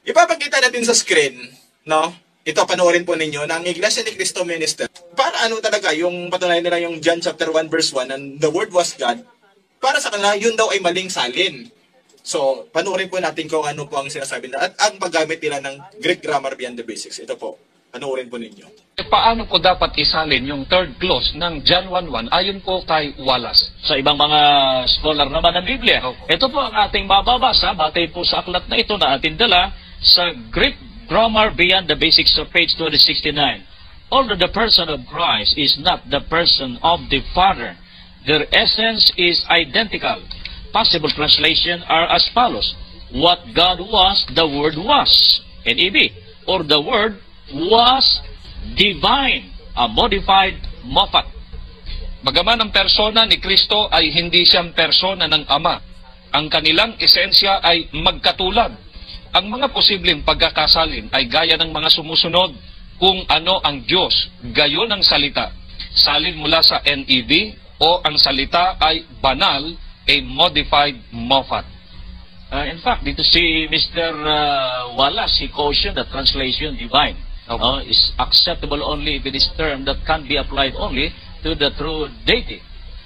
Ipapakita natin sa screen, no? Ito, panoorin po ninyo, na ang Iglesia ni Cristo Minister, para ano talaga, yung patunayan nila yung John chapter 1 verse 1, and the Word was God, para sa kanila, yun daw ay maling salin. So, panoorin po natin kung ano po ang sinasabi nila, at ang paggamit nila ng Greek grammar beyond the basics. Ito po, panoorin po ninyo. Paano ko dapat isalin yung third clause ng John 1:1 ayon po kay Wallace? Sa ibang mga scholar naman ng Biblia. Ito po ang ating mababasa, batay po sa aklat na ito na ating dala sa Greek Grammar Beyond the Basics of page 269. Although the person of Christ is not the person of the Father, their essence is identical. Possible translation are as follows. What God was, the Word was. NEB. Or the Word was divine. A modified Moffat. Bagaman ang persona ni Kristo ay hindi siyang persona ng Ama, ang kanilang esensya ay magkatulad. Ang mga posibleng pagkakasalin ay gaya ng mga sumusunod kung ano ang Diyos, gayon ang salita. Salin mula sa NEB o ang salita ay banal, a modified Moffat. In fact, dito si Mr. Wallace, he cautioned the translation divine. Is acceptable only if it is term that can be applied only to the true deity.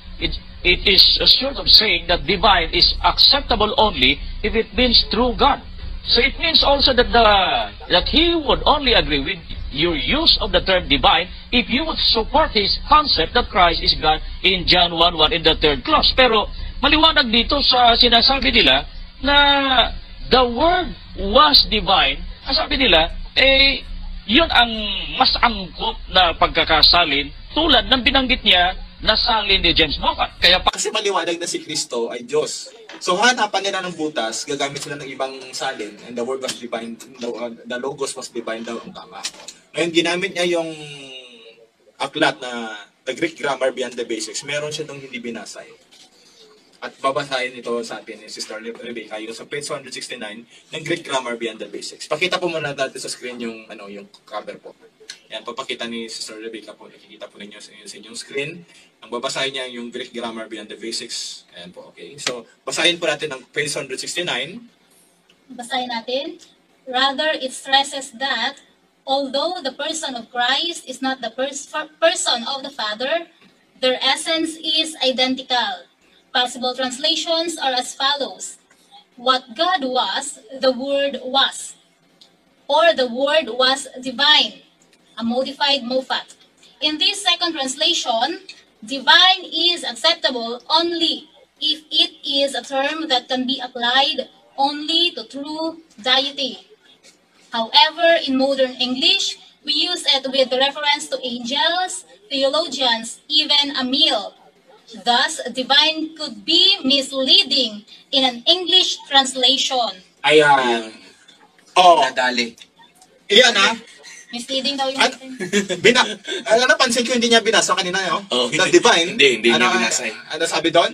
It is sort of saying that divine is acceptable only if it means true God. So it means also that that he would only agree with your use of the term divine if you would support his concept that Christ is God in John 1:1 in the third clause. Pero maliwanag dito sa sinasabi nila na the Word was divine. Ang sabi nila, yun ang mas angkop na pagkakasalin tulad ng binanggit niya na salin ni James Moffat. Kaya pa kasi maliwanag na si Kristo ay Diyos. So hanapan nila ng butas, gagamit sila ng ibang salin, and the Word was divine, the Logos was divine daw ang tama. Ngayon ginamit niya yung aklat na the Greek Grammar Beyond the Basics, meron siya itong hindi binasa At babasahin ito sa atin ni Sister Rebecca yung sa page 169 ng Greek Grammar Beyond the Basics. Pakita po muna natin sa screen yung yung cover po. Yan, papakita ni Sister Rebecca po. Nakikita po ninyo sa inyong screen. Ang babasahin niya yung Greek Grammar Beyond the Basics. Ayan po, okay. So, basahin po natin ang page 169. Basahin natin. Rather, it stresses that although the person of Christ is not the person of the Father, their essence is identical. Possible translations are as follows. What God was, the Word was. Or the Word was divine. A modified Moffat. In this second translation, divine is acceptable only if it is a term that can be applied only to true deity. However, in modern English, we use it with reference to angels, theologians, even a meal. Thus, divine could be misleading in an English translation. Ayan. Nadali. Iyan Misleading daw yung napansin ko hindi niya binasa kanina, The divine. Hindi niya binasa. Ano sabi doon?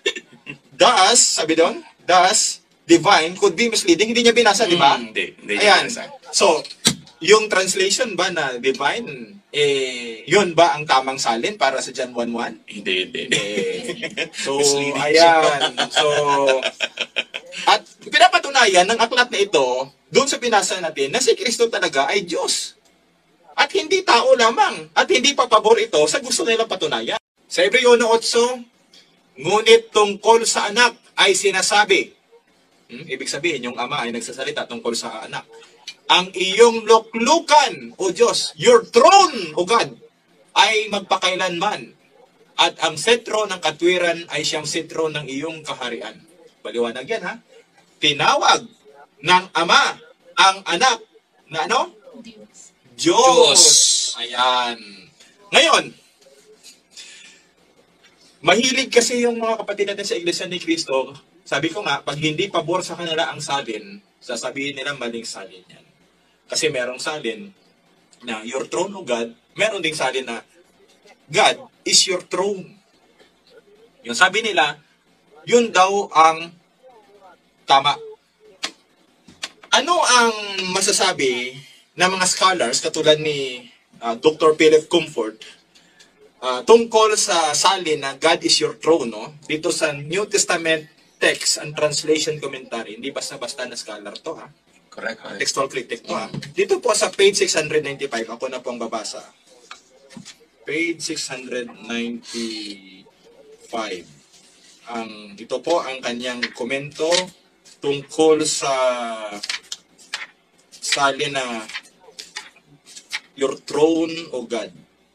Thus, divine could be misleading. Hindi niya binasa, di ba? Hindi niya binasa. So, yung translation ba na divine, yun ba ang tamang salin para sa John 1:1? Hindi. So, ayan. So, at pinapatunayan ng aklat na ito, doon sa binasa natin, na si Kristo talaga ay Diyos. At hindi tao lamang. At hindi pa pabor ito sa gusto nilang patunayan. Sa Hebreo 8, ngunit tungkol sa anak ay sinasabi. Ibig sabihin, yung ama ay nagsasalita tungkol sa anak. Ang iyong luklukan, O Diyos, your throne, O God, ay magpakailanman. At ang sentro ng katwiran ay siyang sentro ng iyong kaharian. Baliwanag yan, ha? Tinawag ng Ama ang anak na ano? Diyos. Ayan. Ngayon, mahilig kasi yung mga kapatid natin sa Iglesia ni Cristo. Sabi ko nga, pag hindi pabor sa kanila ang salin, sasabihin nila maling salin yan. Kasi merong salin na your throne, O God. Meron ding salin na God is your throne. Yung sabi nila, yun daw ang tama. Ano ang masasabi ng mga scholars katulad ni Dr. Philip Comfort tungkol sa salin na God is your throne, no? Dito sa New Testament Text and Translation Commentary. Hindi basta-basta na scholar to, ha? Correct. Textual critic to, ha. Dito po sa page 695, ako na po ang babasa. Page 695. Ito po ang kanyang komento tungkol sa salin na your throne, O God.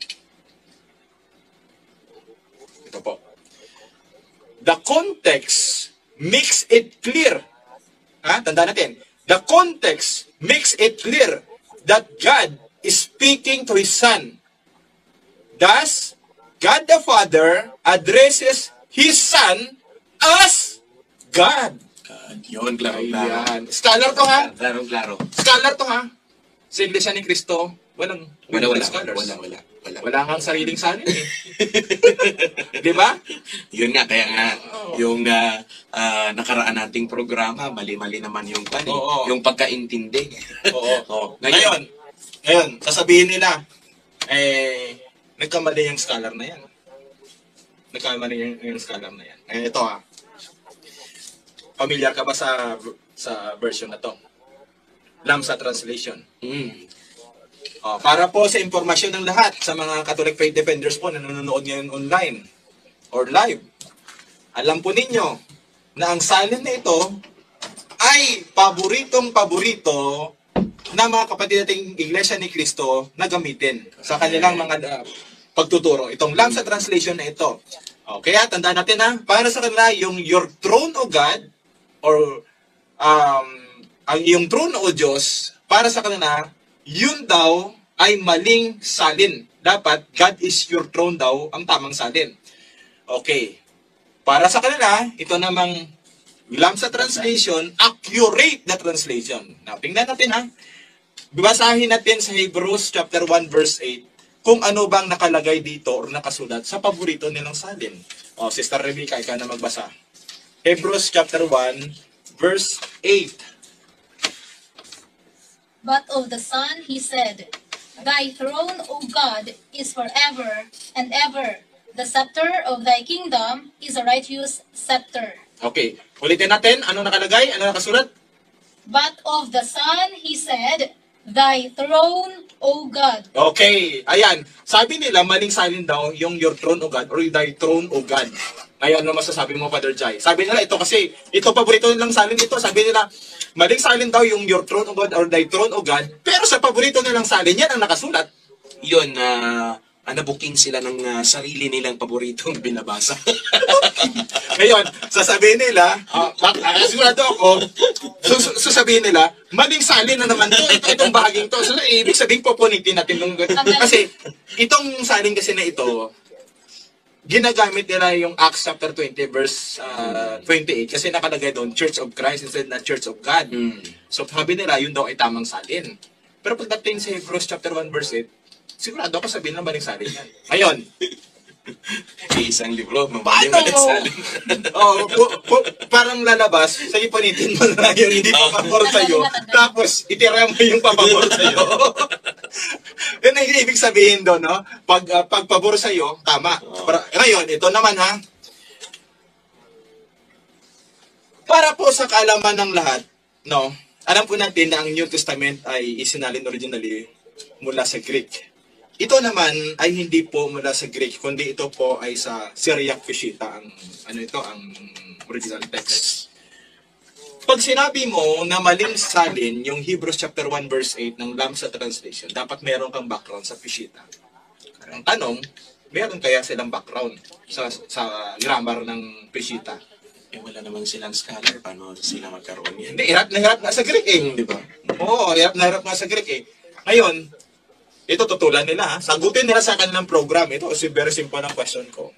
Ito po. The context makes it clear. Tandaan natin. The context makes it clear that God is speaking to His Son. Thus, God the Father addresses His Son as God. Yun, klaro. Ayan. Scholar to, ha? Klaro. Scholar to, ha? Sa Iglesia ni Cristo, walang scholars. Wala. Wala kang sariling salin, eh. Di ba? Yun nga, kaya nga, yung nakaraan nating programa, mali-mali naman yung Oo. yung pagkaintindi. Oo. Ngayon, sasabihin nila, nagkamali yung scholar na yan. Nagkamali yung scholar na yan. Ito, ha. Familiar ka ba sa version na to? Lamsa translation. Para po sa impormasyon ng lahat sa mga Catholic Faith Defenders po na nanonood ngayon online or live, alam po ninyo na ang salin na ito ay paboritong-paborito na mga kapatid nating Iglesia ni Cristo na gamitin sa kanilang mga pagtuturo. Itong Lamsa translation na ito. Kaya tandaan natin, ha, para sa kanila yung your throne, O God, or ang iyong throne, O Diyos, para sa kanila, yun daw ay maling salin. Dapat, God is your throne daw ang tamang salin. Okay. Para sa kanila, ito namang Lamsa translation, accurate na translation. Now, tingnan natin, ha. Basahin natin sa Hebrews chapter 1 verse 8 kung ano bang nakalagay dito or nakasulat sa paborito nilang salin. Sister Rebecca, ikaw na magbasa. Hebrews chapter 1 verse 8. But of the Son he said, Thy throne, O God, is forever and ever. The scepter of thy kingdom is a righteous scepter. Okay, ulitin natin. Ano nakalagay? Ano nakasulat? But of the Son he said, Thy throne, O God. Okay, ayan. Sabi nila, maling salin daw yung your throne, O God, or thy throne, O God. Ngayon, ano masasabi mo, Father Jai? Sabi nila, ito kasi, ito paborito nilang salin ito. Sabi nila, maling salin daw yung your throne, O God, or thy throne, O God. Pero sa paborito nilang salin, yan ang nakasulat. Yun, nabuking sila ng sarili nilang paboritong binabasa. Ngayon, sasabihin nila, sigurado ako, sasabihin nila, maling salin na naman to, itong bahaging to. So, ibig sabihin pupunitin natin nung kasi, itong salin kasi na ito, ginagamit nila yung Acts chapter 20 verse 28 kasi nakalagay doon Church of Christ instead na Church of God. So sabi nila yun daw ay tamang salin. Pero pagdating sa Hebrews chapter 1 verse 8, sigurado ako sabihin na maling salin yan. Ngayon, Isang libro, paano mo? Parang lalabas, sa'yo panitin mo na yung hindi papabor sa'yo, tapos itira mo yung papabor sa'yo. Yun ang ibig sabihin doon, no? Pag pabor sa'yo, tama. Ngayon, ito naman, ha? Para po sa kaalaman ng lahat, no? Alam po natin na ang New Testament ay isinalin originally mula sa Greek. Ito naman ay hindi po mula sa Greek, kundi ito po ay sa Syriac Peshitta, ang original text. Pag sinabi mo na maling salin yung Hebrews chapter 1 verse 8 ng Lamsa translation, dapat meron kang background sa Peshitta. Ang tanong, meron kaya silang background sa grammar ng Peshitta? Wala naman silang scholar, paano sila magkaroon yan? Hindi, hirap na hirap nga sa Greek eh. Di ba? Oo, hirap na hirap nga sa Greek eh. Ngayon, ito tutulan nila, ha? Sagutin nila sa kanilang program. Ito kasi very simple ang question ko.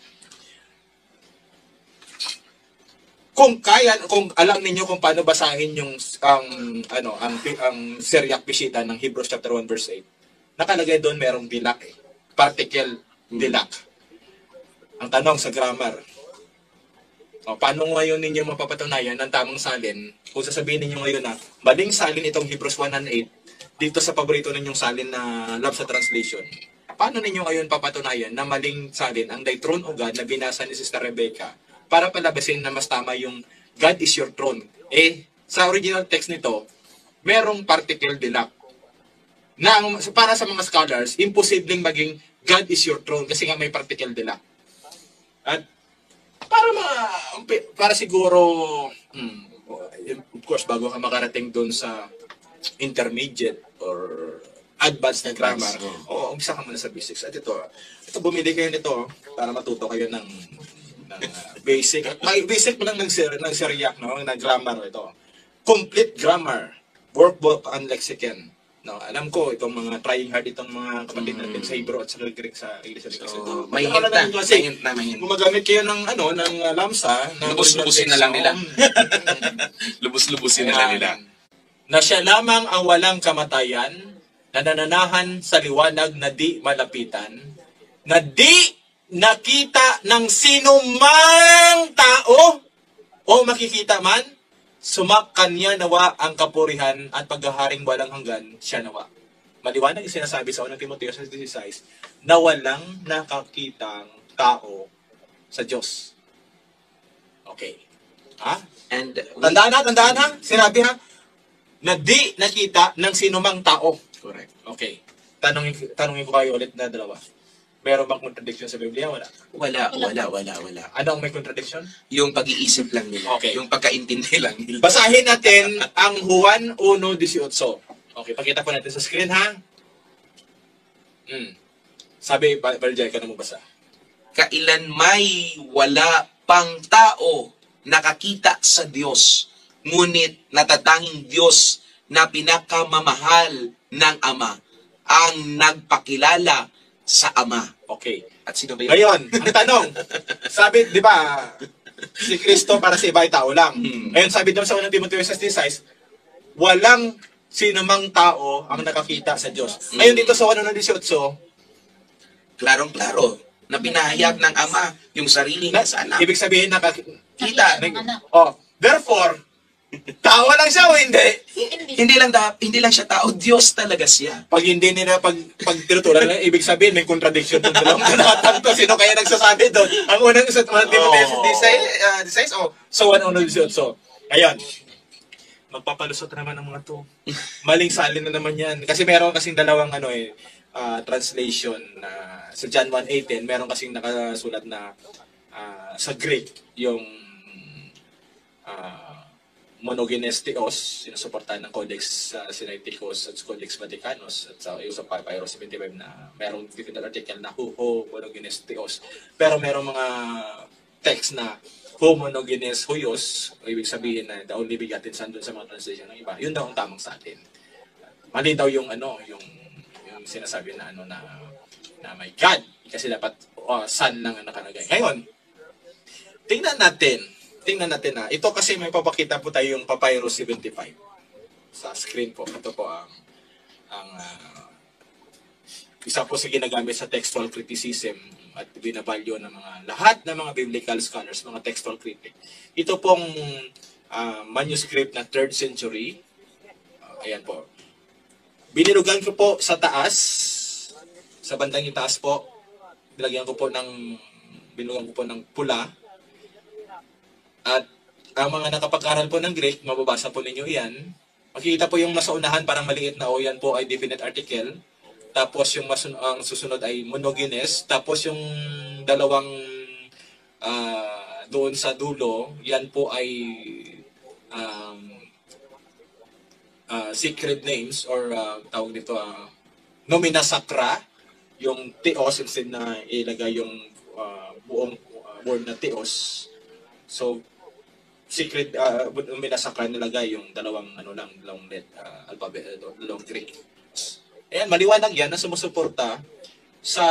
Kung alam niyo kung paano basahin yung ang Syriac Peshitta ng Hebrews chapter 1 verse 8. Nakalagay doon merong dilak eh. Particle dilak. Ang tanong sa grammar. Paano ngayon ninyo mapapatunayan ng tamang salin kung sasabihin ninyo ngayon na maling salin itong Hebrews 1 and 8 dito sa paborito ninyong salin na Lamsa translation? Paano ninyo ngayon papatunayan na maling salin ang thy throne, O God, na binasa ni Sister Rebecca para palabasin na mas tama yung God is your throne? Sa original text nito, merong particle dilac. Na para sa mga scholars, imposibleng maging God is your throne kasi nga may particle dilac. At para siguro, of course, bago ka makarating doon sa intermediate or advanced na grammar, umpisa ka muna sa basics. At ito bumili kayo nito para matuto kayo ng basic. Basic mo lang ng Syriac, no? Na grammar ito. Complete grammar, workbook and lexicon. No, alam ko itong mga trying hard itong mga kapatid natin sa Hebrew at sa Greek sa Iglesia ni Cristo. May hint. Gumagamit kayo ng lamsa, Lubos-lubusin na lang nila. Lubos-lubusin na lang nila. Na siya lamang ang walang kamatayan, na nananahan sa liwanag na di malapitan, na di nakita ng sinumang tao o makikita man, sumakanya nawa ang kapurihan at paghaharing walang hanggan, siya nawa. Maliwanag yung sinasabi sa 1 Timoteo 6:16 na walang nakakitang tao sa Diyos. Okay. Ha? And Tandaan ha? Sinabi ha? Na di nakita ng sinumang tao. correct. Okay. Tanungin ko kayo ulit na dalawa. Meron bang contradiction sa Biblia? Wala. Wala. Ano ang may contradiction? Yung pag-iisip lang nila. Okay. Yung pagkaintindi lang nila. Basahin natin ang Juan 1:18. Okay, pakita po natin sa screen, ha? Sabi, Barjay, ka na mo basa. Kailan may wala pang tao nakakita sa Diyos, ngunit natatanging Diyos na pinakamamahal ng Ama ang nagpakilala sa Ama. Okay. At sino ba yun? Ngayon, ang tanong, sabi, di ba, si Kristo para sa iba ay tao lang. Ngayon, sabi doon sa 1 Timoteo 6:16, walang sinumang tao ang nakakita sa Diyos. Ngayon dito sa 1:18, Klarong-klaro na pinahayag ng Ama yung sarili niya sa anak. ibig sabihin Nakita ng anak. Therefore, tao lang siya o hindi? Hindi lang siya tao, Diyos talaga siya. Pag hindi nila pag tinutulan nila, ibig sabihin may contradiction doon dalawang tinatanto. Sino kaya nagsasabi doon? Ang unang sa 1 Timoteo 16, so 1:18. Ayun. Magpapalusot naman ang mga to. Maling salin na naman yan. Kasi meron kasing dalawang translation na sa John 1:18, meron kasing nakasulat na sa Greek yung monogenes theos, sinusuportahan ng Codex Sinaiticus at Codex Vaticanus at sa sa Papyrus 75 na merong different article na monogenes theos. Pero merong mga text na monogenes huios, ibig sabihin na the only begotten son doon sa mga translation ng iba. Yun daw ang tamang sa atin. Mali daw yung yung sinasabi na na may God kasi dapat son lang ang nakalagay. Ngayon, tingnan natin na ito kasi may papakita po tayo yung Papyrus 75 sa screen po. Ito po ang isa po sa ginagamit sa textual criticism at binavalue ng lahat ng mga biblical scholars, mga textual critic. Ito pong manuscript na 3rd century. Ayan po. Binilugan ko po sa taas, sa bandang itaas po. Binulugan ko po ng pula. At ang mga nakapag-aral po ng Greek, mababasa po ninyo yan. Makikita po yung nasa unahan, parang maliit na yan po ay definite article. Tapos yung ang susunod ay monogenes. Tapos yung dalawang doon sa dulo, yan po ay secret names or tawag dito nomina sacra. Yung theos instead na ilagay yung buong word na theos. So, secret minasakra nilagay yung dalawang alphabet, dalawang Greek. Ayan, maliwanag yan na sumusuporta sa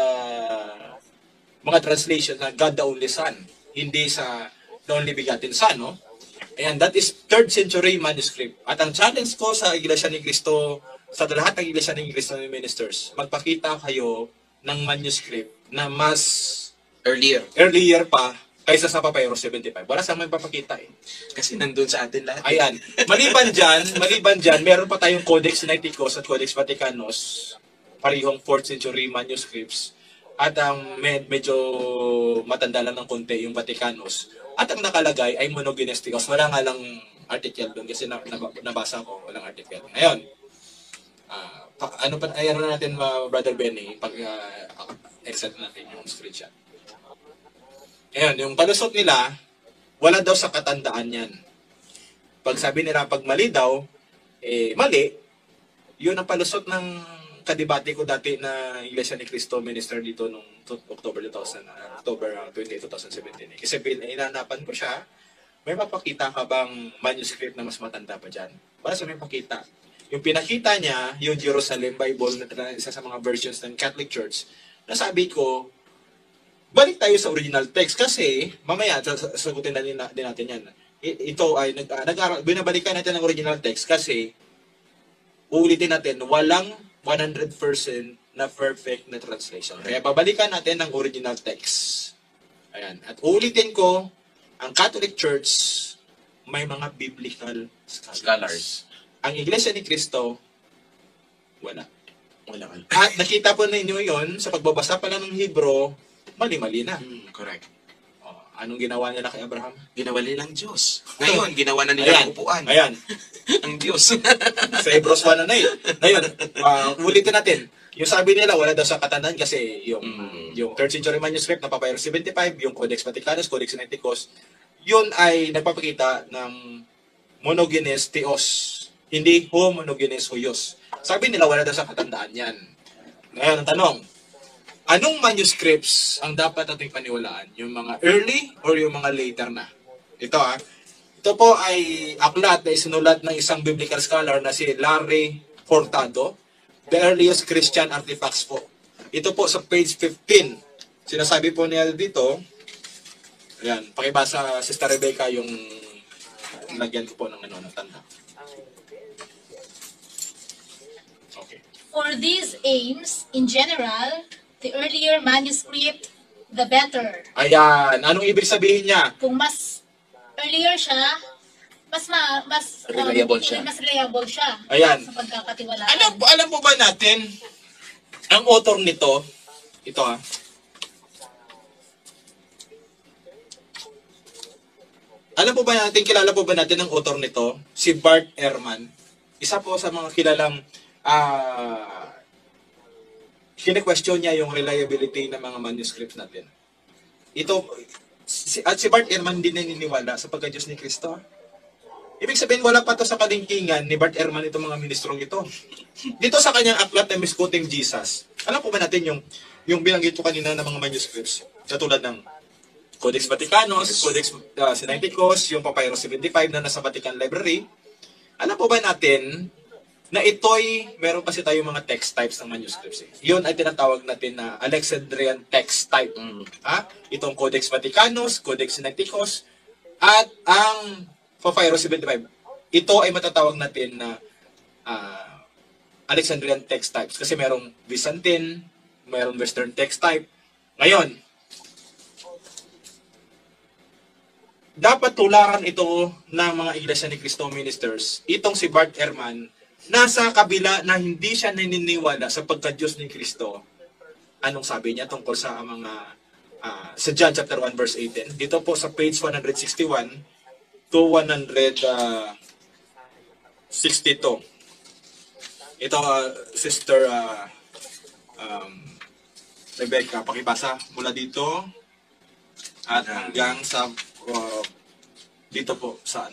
mga translation na God the only Son, hindi sa the only begotten Son, no? Ayan, that is 3rd century manuscript. At ang challenge ko sa Iglesia ni Cristo, sa lahat ng Iglesia ni Cristo ministers, magpakita kayo ng manuscript na mas earlier pa kaysa sa Papyrus 75. Wala sa may papakita eh. Kasi nandun sa atin lahat. Ayan. Maliban dyan, meron pa tayong Codex Sinaiticus at Codex Vaticanus, parihong 4th century manuscripts. At ang medyo matanda lang ng konti yung Vaticanus. At ang nakalagay ay monogenes theos. Wala nga lang article doon kasi nabasa ko, walang article. Ngayon, ayaw na natin, Brother Benny, pag exit natin yung screenshot. Ngayon, yung palusot nila, wala daw sa katandaan yan. Pag sabi nila, pag mali daw, mali, yun ang palusot ng kadibate ko dati na Iglesia ni Cristo minister dito noong October 28, 2017. Kasi inanapan ko siya, may mapakita ka bang manuscript na mas matanda pa dyan? Para sa may pakita. Yung pinakita niya, yung Jerusalem Bible na isa sa mga versions ng Catholic Church, nasabi ko, balik tayo sa original text kasi mamaya sagutin na din natin yan. Ito ay binabalikan natin ang original text kasi uulitin natin, walang 100% na perfect na translation. Kaya babalikan natin ang original text. Ayan. At uulitin ko, ang Catholic Church may mga biblical scholars. Ang Iglesia ni Cristo, wala. At nakita po ninyo yon sa pagbabasa pa lang ng Hebro, mali-mali na. Correct. Anong ginawa nila kay Abraham? Ginawa nilang Diyos. Ngayon, ginawa na nila ang upuan. Ayan. Ang Diyos. Sa Hebrews 1 na yun. Ngayon, ulitin natin. Yung sabi nila, wala daw sa katandaan kasi yung 3rd century manuscript na Papyrus 75, yung Codex Vaticanus, Codex Sinaiticus, yun ay nagpapakita ng monogenes theos, hindi homogenes huios. Sabi nila, wala daw sa katandaan yan. Ngayon, ang tanong, anong manuscripts ang dapat nating paniwalaan? Yung mga early or yung mga later na? Ito po ay aklat na isinulat ng isang biblical scholar na si Larry Hurtado, The Earliest Christian Artifacts po. Ito po sa page 15. Sinasabi po niya dito, ayan, pakibasa Sister Rebecca yung lagyan ko po ng tanda. Okay. For these aims, in general, the earlier manuscript, the better. Ayan. Anong ibig sabihin niya? Kung mas earlier siya, mas reliable siya. Ayan. Sa pagkakatiwalaan. Alam po ba natin, ang author nito, ito alam po ba natin, kilala po ba natin ang author nito? Si Bart Ehrman. Isa po sa mga kilalang kine-question niya yung reliability ng mga manuscripts natin. At si Bart Ehrman din naniniwala sa pagka-Diyos ni Cristo. Ibig sabihin, wala pa to sa kalingkingan ni Bart Ehrman itong mga ministrong ito. Dito sa kanyang aklat na Misquoting Jesus, alam po ba natin yung binanggit ko kanina ng mga manuscripts? Katulad ng Codex Vaticanus, Codex Sinaiticus, yung Papyrus 75 na nasa Vatican Library. Alam po ba natin na ito'y, meron kasi tayong mga text types ng manuscripts. Yun ay tinatawag natin na Alexandrian text type. Itong Codex Vaticanus, Codex Sinaiticus, at ang Papyrus 75. Ito ay matatawag natin na Alexandrian text types kasi merong Byzantine, merong Western text type. Ngayon, dapat tularan ito ng mga Iglesia ni Cristo ministers. Itong si Bart Ehrman, nasa kabila na hindi siya naniniwala sa pagka-Diyos ni Cristo. Anong sabi niya tungkol sa mga sa John chapter 1 verse 18? Dito po sa page 161 to 162. Ito, Sister Rebecca, pakibasa mula dito at hanggang sa dito po sa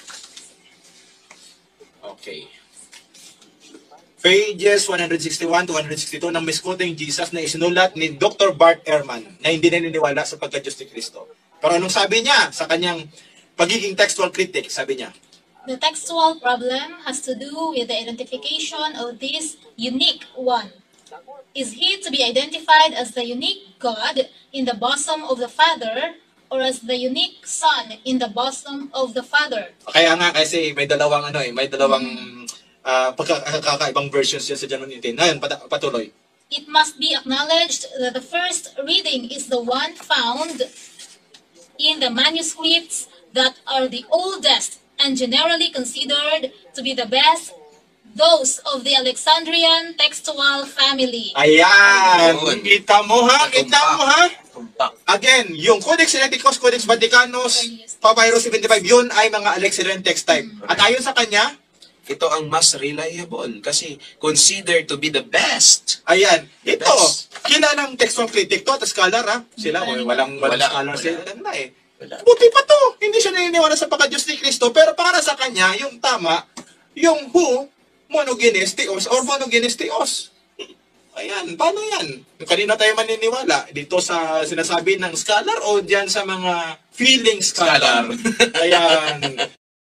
Okay. Pages 161 to 162 ng Misquoting Jesus na isinulat ni Dr. Bart Ehrman na hindi naniniwala sa pagka-Diyos ni Cristo. Pero anong sabi niya sa kanyang pagiging textual critic? Sabi niya, The textual problem has to do with the identification of this unique one. Is he to be identified as the unique God in the bosom of the Father or as the unique Son in the bosom of the Father? Kaya nga kasi may dalawang pagkakaibang versions yan sa John 1:18. Ngayon, patuloy. It must be acknowledged that the first reading is the one found in the manuscripts that are the oldest and generally considered to be the best, those of the Alexandrian textual family. Ayan! Kita mo ha? Again, yung Codex Sinaiticus, Codex Vaticanus, Papyrus 75, yun ay mga Alexandrian text type. At ayon sa kanya, Ito ang mas reliable kasi considered to be the best. ayan, ito, Best. kilalang textual critic to at scholar ha. Sila, walang scholar sila na eh. Wala. Buti pa to, hindi siya naniniwala sa pagka-Diyos ni Kristo, pero para sa kanya, yung tama, yung who, monogenes theos or monogenes theos. Ayan, paano yan? Kanina tayo maniniwala? Dito sa sinasabi ng scholar o dyan sa mga feeling scholar? Ayan.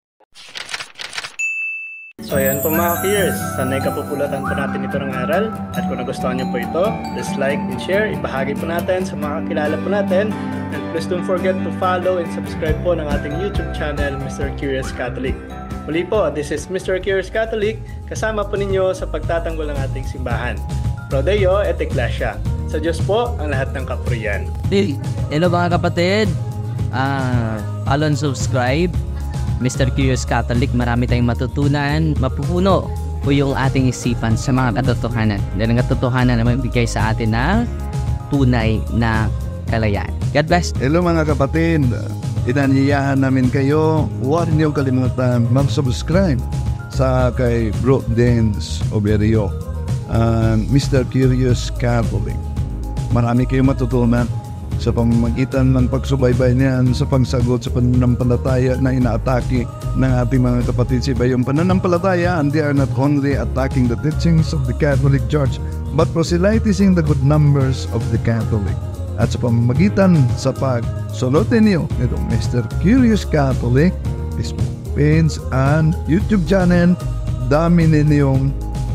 So ayan po mga peers, sanay kapupulatan po natin ito ng aral at kung nagustuhan nyo po ito, just like and share, ibahagi po natin sa mga kakilala po natin and please don't forget to follow and subscribe po ng ating YouTube channel, Mr. Curious Catholic. Muli po, this is Mr. Curious Catholic, kasama po ninyo sa pagtatanggol ng ating simbahan. Pro Deo et Ecclesia. Sa Diyos po ang lahat ng kapurian. Hello mga kapatid, follow and subscribe Mr. Curious Catholic. Marami tayong matutunan, mapupuno po yung ating isipan sa mga katotohanan. Dahil ang katotohanan na magbigay sa atin ng tunay na kalayaan. God bless. Hello mga kapatid, inanyayahan namin kayo, huwag niyong kalimutan mag-subscribe sa kay Bro Dance Oberio, Mr. Curious Catholic. Marami kayong matutunan sa pamamagitan ng pagsubaybay niyan sa pagsagot sa pananampalataya na inaatake ng ating mga kapatid sa iba. Yung pananampalataya, and they are not only attacking the teachings of the Catholic Church, but proselytizing the good numbers of the Catholic. At sa pamamagitan sa pagsunod ninyo nitong Mr. Curious Catholic, Facebook page and YouTube channel, dami ninyong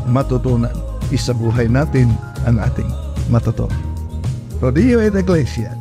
matutunan. Isabuhay natin ang ating matutunan. Pro Deo et Ecclesia.